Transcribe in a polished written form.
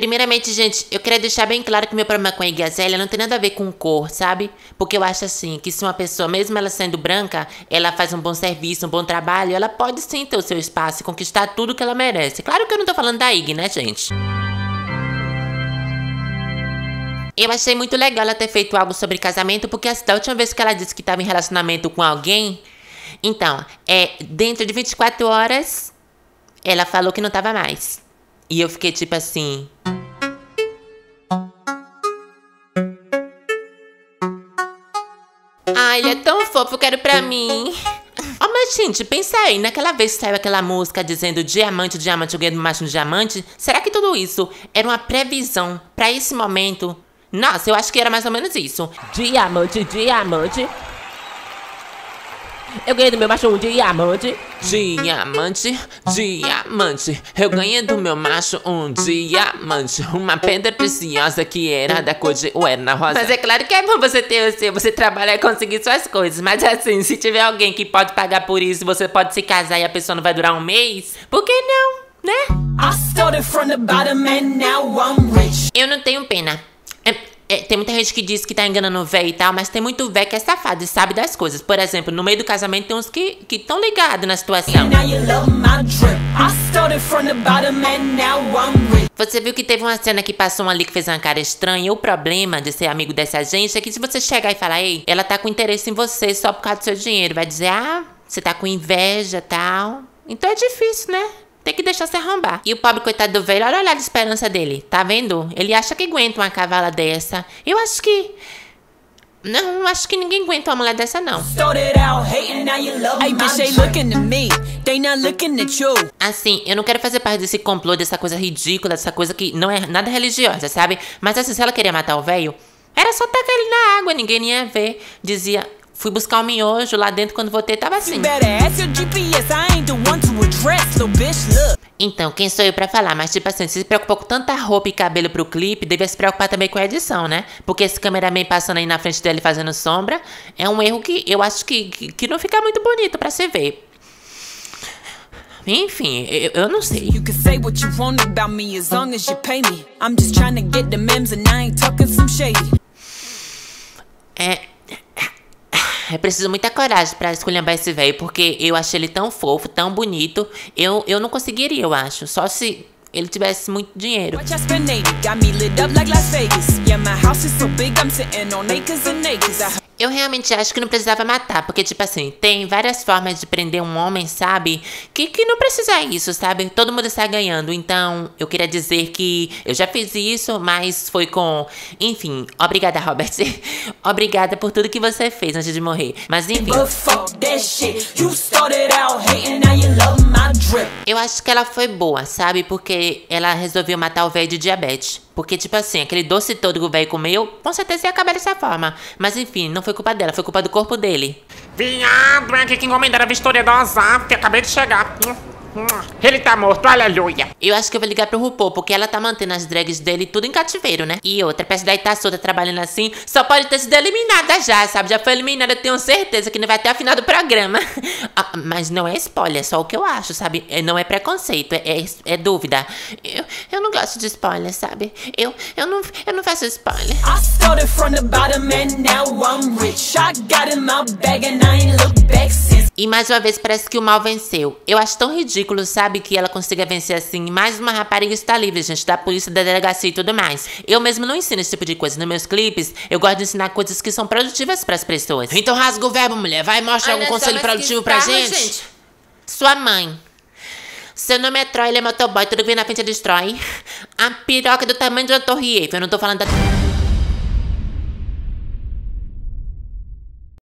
Primeiramente, gente, eu queria deixar bem claro que meu problema com a Iggy Azalea não tem nada a ver com cor, sabe? Porque eu acho assim, que se uma pessoa, mesmo ela sendo branca, ela faz um bom serviço, um bom trabalho, ela pode sim ter o seu espaço e conquistar tudo que ela merece. Claro que eu não tô falando da Iggy, né, gente? Eu achei muito legal ela ter feito algo sobre casamento, porque da última vez que ela disse que tava em relacionamento com alguém, então, dentro de 24 horas, ela falou que não tava mais. E eu fiquei tipo assim... Ai, ele é tão fofo, eu quero pra mim. Oh, mas gente, pensa aí, naquela vez que saiu aquela música dizendo diamante, diamante, eu ganhei do macho no diamante, será que tudo isso era uma previsão pra esse momento? Nossa, eu acho que era mais ou menos isso. Diamante, diamante. Eu ganhei do meu macho um diamante. Diamante, diamante. Eu ganhei do meu macho um diamante. Uma pedra preciosa que era da cor de uerna rosa. Mas é claro que é bom você ter o seu, você trabalhar e conseguir suas coisas. Mas assim, se tiver alguém que pode pagar por isso, você pode se casar e a pessoa não vai durar um mês, por que não, né? Eu não tenho pena. Tem muita gente que diz que tá enganando o véio e tal, mas tem muito véio que é safado e sabe das coisas. Por exemplo, no meio do casamento tem uns que tão ligados na situação. Você viu que teve uma cena que passou ali que fez uma cara estranha. E o problema de ser amigo dessa gente é que se você chegar e falar, ei, ela tá com interesse em você só por causa do seu dinheiro, vai dizer, ah, você tá com inveja e tal. Então é difícil, né? Tem que deixar se arrombar. E o pobre coitado do velho, olha o olhar de esperança dele. Tá vendo? Ele acha que aguenta uma cavala dessa. Eu acho que... Não, acho que ninguém aguenta uma mulher dessa, não. Assim, eu não quero fazer parte desse complô, dessa coisa ridícula, dessa coisa que não é nada religiosa, sabe? Mas assim, se ela queria matar o velho, era só tacar ele na água, ninguém ia ver. Dizia... Fui buscar um miojo lá dentro, quando voltei tava assim. Então, quem sou eu pra falar? Mas tipo assim, se preocupou com tanta roupa e cabelo pro clipe, devia se preocupar também com a edição, né? Porque esse cameraman passando aí na frente dele fazendo sombra, é um erro que eu acho que não fica muito bonito pra se ver. Enfim, eu não sei. É preciso muita coragem pra esculhambar esse velho, porque eu achei ele tão fofo, tão bonito. Eu não conseguiria, eu acho. Só se ele tivesse muito dinheiro. Eu realmente acho que não precisava matar, porque, tipo assim, tem várias formas de prender um homem, sabe? Que não precisa isso, sabe? Todo mundo está ganhando, então eu queria dizer que eu já fiz isso, mas foi com... Enfim, obrigada, Robert. Obrigada por tudo que você fez antes de morrer. Mas, enfim... Eu acho que ela foi boa, sabe? Porque ela resolveu matar o velho de diabetes. Porque, tipo assim, aquele doce todo que o velho comeu, com certeza ia acabar dessa forma. Mas enfim, não foi culpa dela, foi culpa do corpo dele. Viado, é aqui que encomendaram a vistoria do Azaf, que acabei de chegar. Ele tá morto, aleluia. Eu acho que eu vou ligar pro RuPaul, porque ela tá mantendo as drags dele tudo em cativeiro, né? E outra, pra essa daí tá solta trabalhando assim, só pode ter sido eliminada já, sabe? Já foi eliminada, eu tenho certeza que não vai até o final do programa. Mas não é spoiler, é só o que eu acho, sabe? Não é preconceito, é dúvida. Eu não gosto de spoiler, sabe? Eu não faço spoiler. E mais uma vez parece que o mal venceu. Eu acho tão ridículo, sabe, que ela consiga vencer assim. Mais uma rapariga está livre, gente, da polícia, da delegacia e tudo mais. Eu mesmo não ensino esse tipo de coisa. Nos meus clipes, eu gosto de ensinar coisas que são produtivas para as pessoas. Então rasga o verbo, mulher. Vai, mostra algum conselho produtivo pra gente. Sua mãe. Seu nome é Troy, ele é motoboy, tudo que vem na frente destrói. A piroca do tamanho de uma torre Eiffel. Eu não tô falando da...